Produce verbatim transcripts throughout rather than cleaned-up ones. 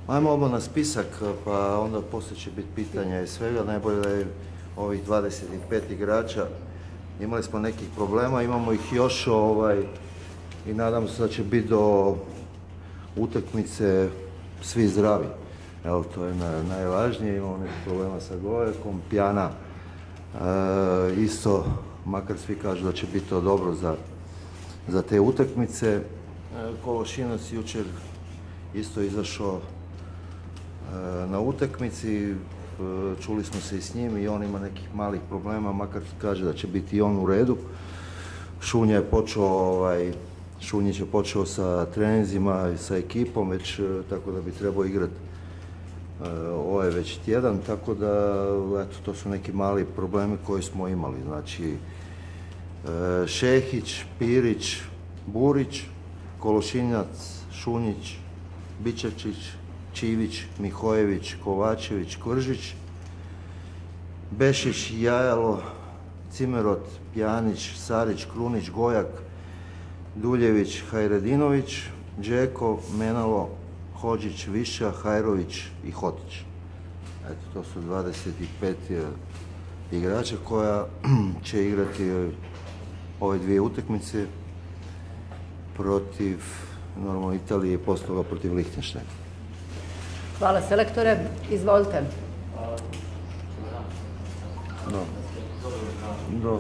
Ajmo odmah na spisak, pa onda poslije će biti pitanja i svega. Najbolje da je ovih dvadeset pet igrača. Imali smo nekih problema, imamo ih još ovaj, i nadam se da će biti do utakmice svi zdravi. Evo, to je na, najvažnije. Imamo nekih problema sa Gojekom, Pjana e, isto, makar svi kažu da će biti to dobro za, za te utakmice. E, Kološinac jučer isto izašao e, na utakmici, e, čuli smo se i s njim i on ima nekih malih problema, makar kaže da će biti i on u redu. Šunja je počeo, ovaj, Šunjić je počeo sa treninzima i sa ekipom već, tako da bi trebao igrati ovo je već tjedan, tako da eto, to su neki mali problemi koji smo imali. Znači, Šehić, Pirić, Burić, Kološinac, Šunjić, Bičačić, Čivić, Mihojević, Kovačević, Kvržić, Bešić, Jajalo, Cimerot, Pjanić, Sarić, Krunić, Gojak, Duljević, Hajredinović, Đeko, Menalo, Hodžić, Viša, Hajrović i Hotić. Eto, to su dvadeset pet igrača koja će igrati ove dvije utakmice protiv, normalno, Italije i poslije toga protiv Lihtenštajna. Hvala selektore, izvolite. Do. Do.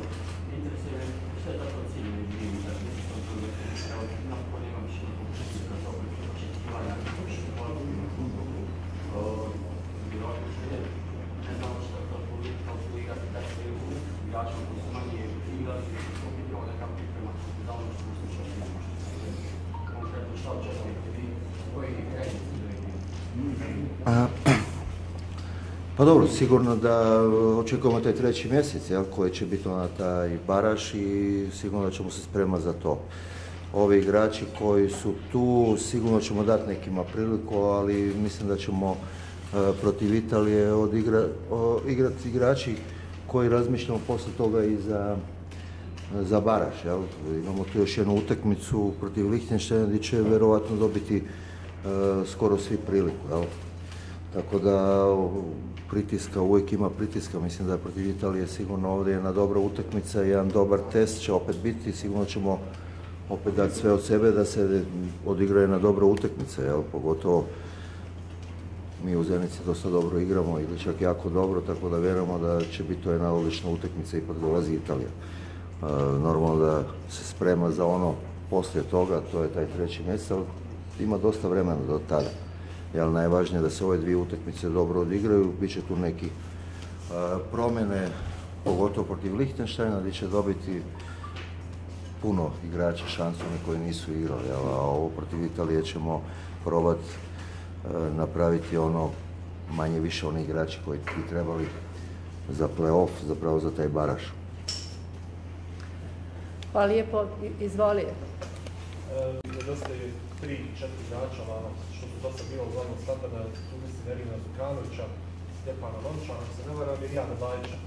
Pa dobro, sigurno da očekujemo taj treći mjesec, jel, koji će biti ona taj baraž i sigurno da ćemo se spremati za to. Ovi igrači koji su tu, sigurno ćemo dati nekima priliku, ali mislim da ćemo e, protiv Italije odigra, o, igrati igrači koji razmišljamo poslije toga i za, za baraž. Jel. Imamo tu još jednu utakmicu protiv Lihtenštajna gdje će vjerovatno dobiti e, skoro svi priliku. Jel. Tako da pritiska, uvijek ima pritiska, mislim da je protiv Italije sigurno ovdje jedna dobra utakmica, jedan dobar test će opet biti, sigurno ćemo opet dati sve od sebe da se odigra jedna dobra utakmica, jel, pogotovo mi u Zenici dosta dobro igramo ili čak jako dobro, tako da vjerujemo da će biti to jedna odlična utakmica, ipak dolazi Italija. E, normalno da se sprema za ono poslije toga, to je taj treći mjesec, ali ima dosta vremena do tada. Jel, najvažnije je da se ove dvije utakmice dobro odigraju, bit će tu neki uh, promjene, pogotovo protiv Lihtenštajna, gdje će dobiti puno igrača šansu, oni koji nisu igrali, jel, a ovo protiv Italije ćemo probati uh, napraviti ono manje više oni igrači koji bi trebali za play-off, zapravo za taj baraž. Hvala lijepo, izvoli. Nedostaje tri, četiri igrača, što su dosta bilo uglavnom standarda, tu mislim Erina Zukanovića, Stjepana Lončana, ako se ne varam, i Rijana Bajića.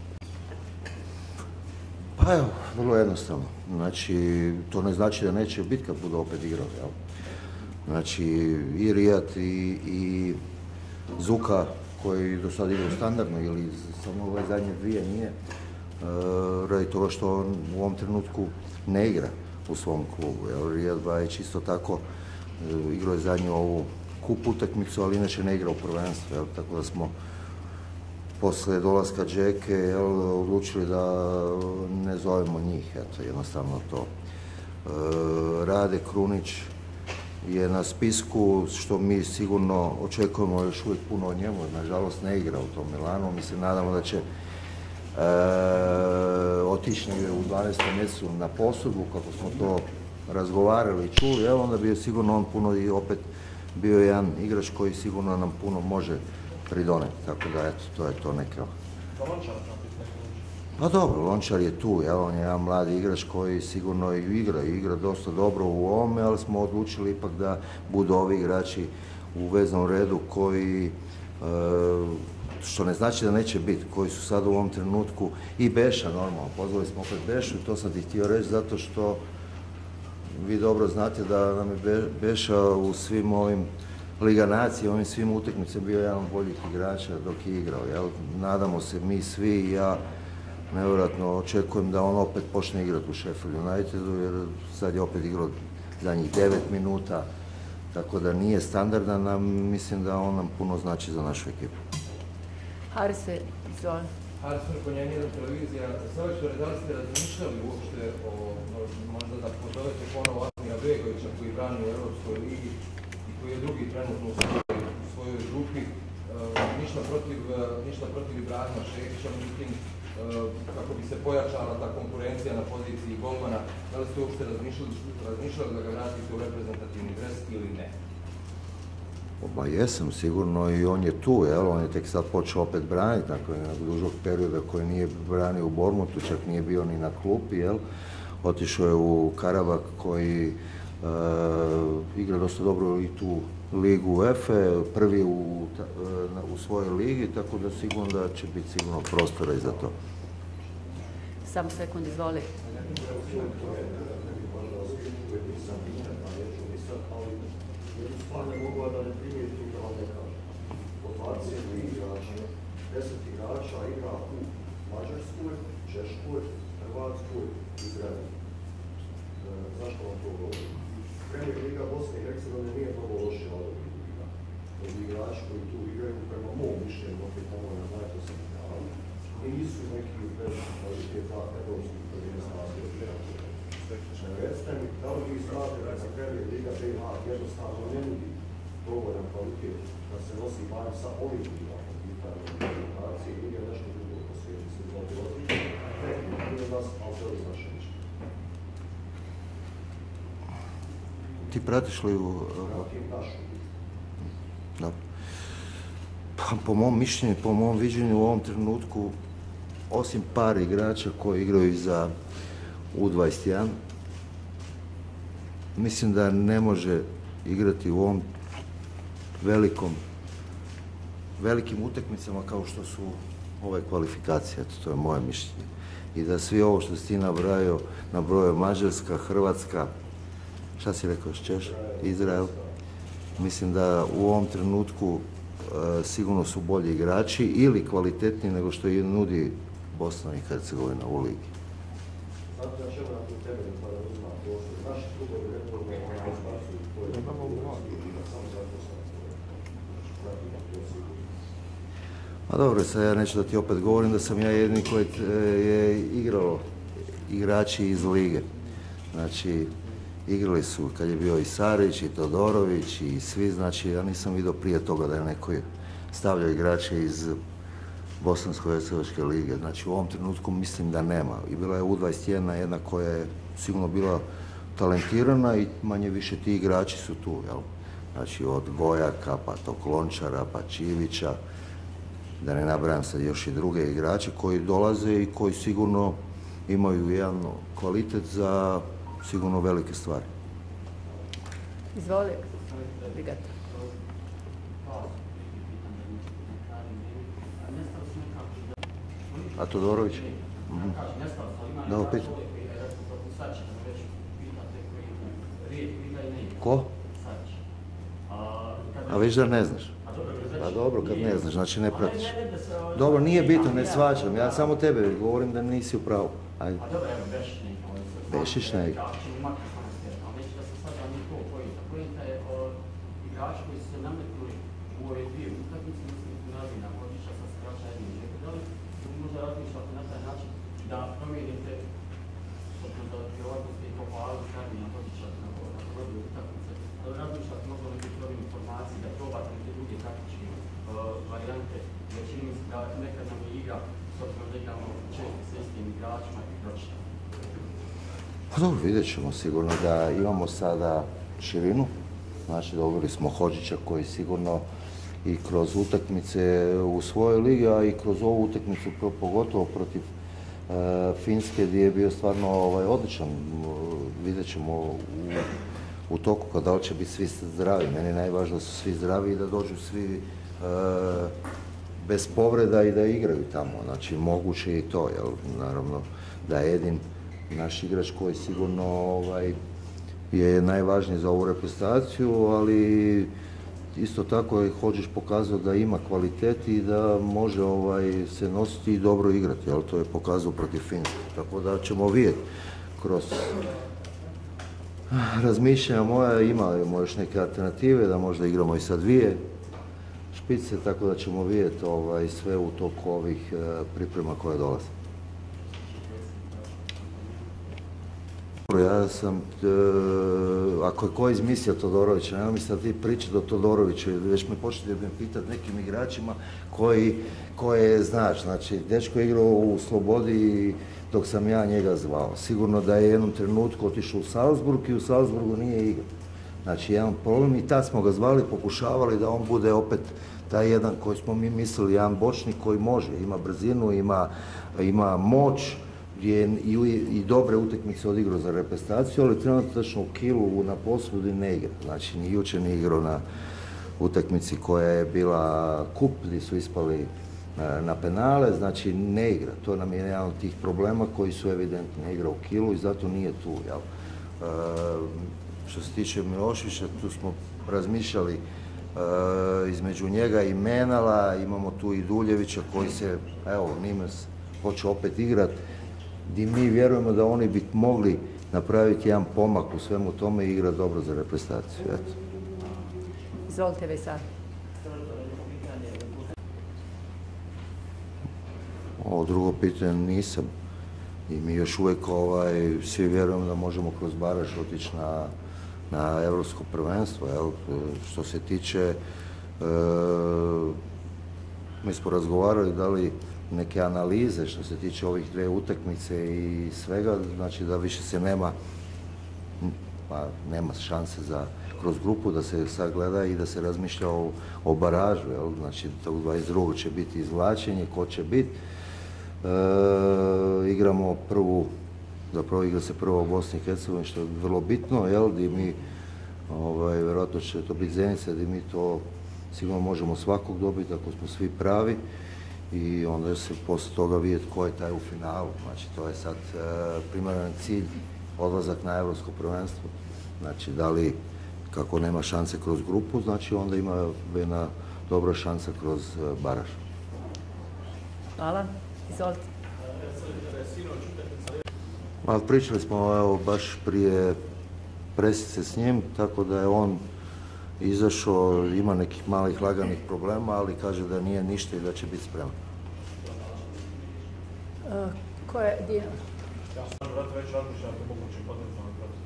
Pa evo, vrlo jednostavno. Znači, to ne znači da neće biti kad budu opet igrali, jel? Znači, i Rijat i, i Zuka, koji do sada igraju standardno, ili samo ove zadnje dvije nije, e, radi toga što on u ovom trenutku ne igra u svom klubu. Jel? Rijat Bajić isto tako e, igrao je zadnju ovu kup utakmicu, ali inače ne igra u prvenstvu, jel? Tako da smo poslije dolaska Đeke, jel, odlučili da ne zovemo njih, eto, jednostavno to. E, Rade Krunić je na spisku, što mi sigurno očekujemo još uvijek puno o njemu, nažalost ne igra u tom Milanu, mi se nadamo da će e, otići negdje u dvanaestom mjesecu na posudbu, kako smo to razgovarali i čuli, evo, onda bi je sigurno on puno i opet bio jedan igrač koji sigurno nam puno može pridoneti, tako da eto, to je to neka. Pa dobro, Lončar je tu, jel, on je jedan mladi igrač koji sigurno i igra, i igra dosta dobro u ovome, ali smo odlučili ipak da budu ovi igrači u veznom redu koji, e, što ne znači da neće biti, koji su sad u ovom trenutku, i Beša normalno, pozvali smo opet Bešu i to sam ti htio reći zato što vi dobro znate da nam je Beša u svim ovim Liga nacije, ovim svim utakmicama bio jedan od boljih igrača dok je igrao. Jel? Nadamo se mi svi i ja nevjerojatno očekujem da on opet počne igrati u Sheffield Unitedu, jer sad je opet igrao zadnjih devet minuta, tako da nije standardan, a mislim da on nam puno znači za našu ekipu. Harise, izvoli. Haris Mrkonjan, jedan televizija. Selektore, da li ste razmišljali uopšte o, možda da pozovete ponovo Asmija Begovića koji brani u Europskoj ligi i koji je drugi trenutno u svojoj, u svojoj grupi? E, ništa protiv, ništa protiv Ibrahima Šehića, međutim, e, kako bi se pojačala ta konkurencija na poziciji golmana, da li ste uopšte razmišljali, razmišljali da ga vratite u reprezentativni dres ili ne? Ba jesam, sigurno, i on je tu, jel? On je tek sad počeo opet braniti, nakon dužog perioda koji nije branio u Bournemouthu, čak nije bio ni na klupi, jel? Otišao je u Karabak koji e, igra dosta dobro i tu ligu UEFA, prvi u, u svojoj ligi, tako da sigurno da će biti sigurno prostora i za to. Samo sekund, izvoli. Stvarno mogu da ne primijetim da vam ne kažem. Od dvadeset tri igrača, deset igrača igra u Mađarskoj, Češkoj, Hrvatskoj i Izraelu. E, zašto vam to govorim? Premier Liga Bosne i Hercegovine nije mnogo lošija od ovih liga. Od igrači koji tu igraju, prema mom mišljenju, opet ono na znaju to sam igrali, nisu neki veliki kvaliteta evropskih prvenstva. Recite mi, da li vi znate da za Premier Liga B H jednostavno ne nudi dovoljan kvalitet da se nosi barem sa ovim ligama po pitanju reprezentacije ili je nešto drugo po svijetu se zove odlično, ne nas, ali to je naše mišljenje. Ti pratiš li u... Pratim našu ligu. Da. Pa, po mom mišljenju, po mom viđenju u ovom trenutku, osim par igrača koji igraju za U dvadeset jedan, mislim da ne može igrati u ovom velikom, velikim utakmicama kao što su ove kvalifikacije, eto, to je moje mišljenje. I da svi ovo što si ti nabrojao, nabrojao Mađarska, Hrvatska, šta si rekao, Češ, Izrael, mislim da u ovom trenutku e, sigurno su bolji igrači ili kvalitetniji nego što i nudi Bosna i Hercegovina u ligi. Znate na čemu na tu temelju pa da uzmam to što naši klubovi redovno izbacuju koje liga, samo zato sam pratim na to sigurno. A dobro, sad ja neću da ti opet govorim da sam ja jedini koji je igrao igrači iz lige. Znači, igrali su kad je bio i Sarić, i Todorović, i svi, znači ja nisam vidio prije toga da je neko stavljao igrače iz Bosansko-hercegovačke lige. Znači u ovom trenutku mislim da nema. I bila je U dvadeset jedan jedna koja je sigurno bila talentirana i manje više ti igrači su tu, jel? Znači od Gojaka, pa tog Lončara, pa Čivića, da ne nabrajam sad još i druge igrače koji dolaze i koji sigurno imaju jedan kvalitet za sigurno velike stvari. Izvoli, Brigata. A Todorović? Mhm. Da, opet. Ko? A već da ne znaš? Pa dobro, kad ne znaš, znači ne pratiš. Dobro, nije bitno, ne svačam, ja samo tebe govorim da nisi u pravu. Ajde. Bešić ne igra. Pa dobro, vidjet ćemo sigurno da imamo sada širinu. Znači, dobili smo Hodžića koji sigurno i kroz utakmice u svojoj ligi, a i kroz ovu utakmicu pogotovo protiv e, Finske gdje je bio stvarno ovaj, odličan. Vidjet ćemo u, u toku kada li će biti svi zdravi. Meni je najvažnije da su svi zdravi i da dođu svi e, bez povreda i da igraju tamo. Znači, moguće i to, jel? Naravno da je Edin naš igrač koji sigurno ovaj, je najvažniji za ovu reprezentaciju, ali isto tako je Hodžić pokazao da ima kvalitet i da može ovaj, se nositi i dobro igrati, ali to je pokazao protiv Finske. Tako da ćemo vidjeti kroz razmišljanja moja, imamo još neke alternative, da možda igramo i sa dvije špice, tako da ćemo vidjeti ovaj, sve u toku ovih e, priprema koje dolaze. Ja sam, e, ako je ko izmislio Todorovića, nema mislim da ti pričati o Todoroviću, već me početi me pitati nekim igračima koji, koje znaš, znači, dečko je igrao u Slobodi dok sam ja njega zvao. Sigurno da je u jednom trenutku otišao u Salzburg i u Salzburgu nije igrao. Znači, jedan problem i tad smo ga zvali, pokušavali da on bude opet taj jedan koji smo mi mislili, jedan bočnik koji može, ima brzinu, ima, ima moć, gdje je i, i dobre utakmice odigrao za reprezentaciju, ali trenutačno u Kielu na posudi ne igra. Znači, ni jučer nije igrao na utakmici koja je bila kup, gdje su ispali na penale, znači ne igra. To nam je jedan od tih problema koji su evidentni. Ne igra u Kielu i zato nije tu. Jel? E, što se tiče Miloševića, tu smo razmišljali e, između njega i Menala, imamo tu i Duljevića koji se, evo, Nimes hoće opet igrati, gdje mi vjerujemo da oni bi mogli napraviti jedan pomak u svemu tome i igrati dobro za reprezentaciju. Eto. Izvolite, Vesar. Ovo drugo pitanje nisam. I mi još uvijek ovaj, svi vjerujemo da možemo kroz baraž otići na, na Europsko prvenstvo. Jel? Što se tiče, e, mi smo razgovarali da li neke analize što se tiče ovih dvije utakmice i svega, znači da više se nema, pa nema šanse za kroz grupu da se sagleda i da se razmišlja o, o baražu. Jel? Znači, tog dvadeset drugog će biti izvlačenje, ko će biti. E, igramo prvu, zapravo igra se prvo u Bosni i Hercegovini, što je vrlo bitno, jel, gdje mi, ovaj, vjerojatno će to biti Zenica, gdje mi to sigurno možemo svakog dobiti ako smo svi pravi i onda se poslije toga vidjeti ko je taj u finalu. Znači, to je sad e, primaran cilj, odlazak na Europsko prvenstvo. Znači, da li, kako nema šanse kroz grupu, znači onda ima jedna dobra šansa kroz e, baraž. Hvala. Izvolite. Ali pričali smo evo, baš prije presice s njim, tako da je on izašao, ima nekih malih laganih problema, ali kaže da nije ništa i da će biti spreman. Uh, ko je dio? Ja sam vrat već razmišljam o mogućim potencijalnim protiv.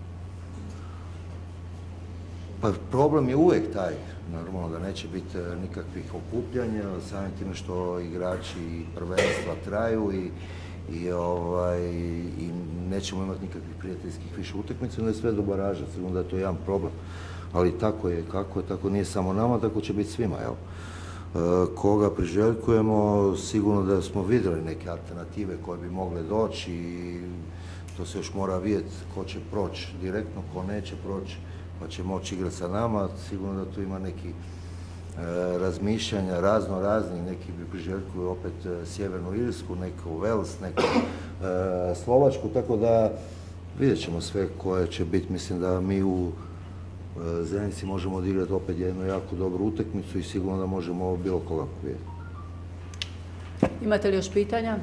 Pa problem je uvijek taj, normalno da neće biti nikakvih okupljanja, samim time što igrači i prvenstva traju i, i, ovaj, i nećemo imati nikakvih prijateljskih više utakmica, onda je sve do baraža, sigurno da je to jedan problem. Ali tako je, kako je, tako nije samo nama, tako će biti svima. Jel? E, koga priželjkujemo, sigurno da smo vidjeli neke alternative koje bi mogle doći i to se još mora vidjeti ko će proći direktno, ko neće proći, pa će moći igrati sa nama. Sigurno da tu ima neki e, razmišljanja, razno razni, neki bi priželjkuju opet e, Sjevernu Irsku, neku Vels, neku e, Slovačku, tako da vidjet ćemo sve koje će biti. Mislim da mi u e, Zenici možemo odigrati opet jednu jako dobru utakmicu i sigurno da možemo bilo koga pobijediti. Imate li još pitanja?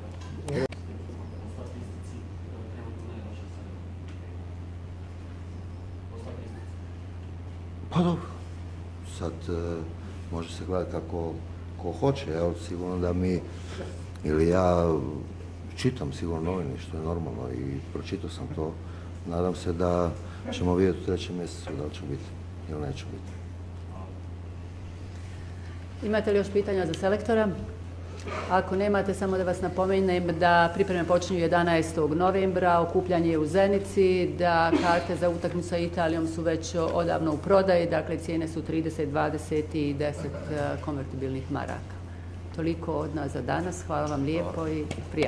Pa dobro, sad e, može se gledati kako ko hoće, jel? Sigurno da mi, ili ja čitam sigurno novine, što je normalno i pročitao sam to. Nadam se da ćemo vidjeti u trećem mjesecu da li će biti ili neće biti. Imate li još pitanja za selektora? Ako nemate, samo da vas napomenem da pripreme počinju jedanaestog novembra, okupljanje je u Zenici, da karte za utakmicu sa Italijom su već odavno u prodaji, dakle cijene su trideset, dvadeset i deset konvertibilnih maraka. Toliko od nas za danas, hvala vam lijepo i prijatno.